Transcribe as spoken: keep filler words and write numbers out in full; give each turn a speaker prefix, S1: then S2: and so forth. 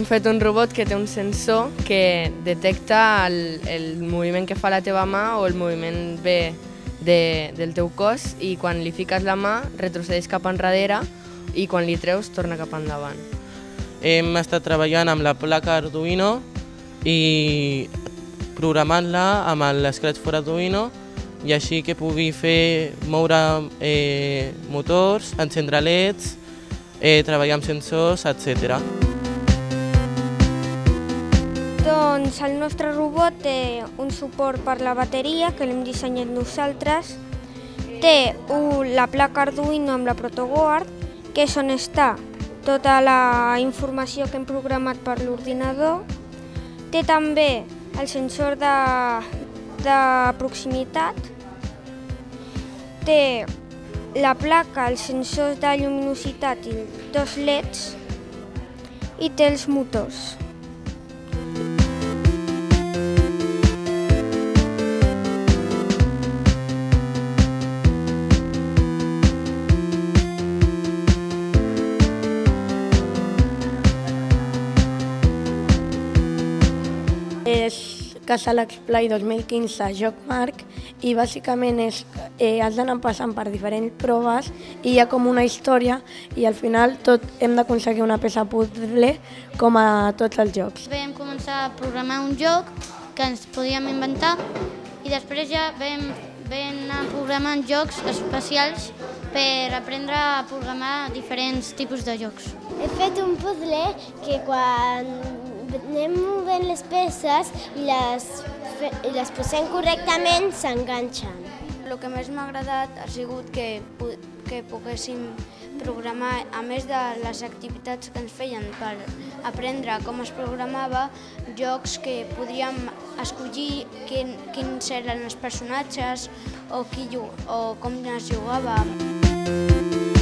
S1: hem fet un robot que té un sensor que detecta el, el moviment que fa la teva mà o el moviment ve de, del teu cos, i quan li fiques la mà retrocedeix cap enrere i quan li treus torna cap endavant.
S2: Hem estat treballant amb la placa Arduino i programant-la amb l'Scratch for Arduino, i així que pugui fer moure eh, motors, encendre leds, eh, treballar amb sensors, etcètera.
S3: Doncs el nostre robot té un suport per la bateria, que l'hem dissenyat nosaltres. Té la placa Arduino amb la ProtoBoard, que és on està tota la informació que hem programat per l'ordinador. Té també el sensor de, de proximitat. Té la placa, els sensors de lluminositat i dos leds, i té els motors.
S4: És Casal Explay dos mil quinze JoCMark, i bàsicament és, eh, has d'anar passant per diferents proves i hi ha com una història, i al final tot hem d'aconseguir una peça puzzle com a tots els jocs.
S5: Vam començar a programar un joc que ens podíem inventar i després ja vam, vam anar programant jocs especials per aprendre a programar diferents tipus de jocs.
S6: He fet un puzzle que quan anem movent les peces i les, i les posem correctament s'enganxen.
S3: El que més m'ha agradat ha sigut que, que poguéssim programar, a més de les activitats que ens feien per aprendre com es programava, jocs que podríem escollir quin, quins eren els personatges o, qui, o com es jugava.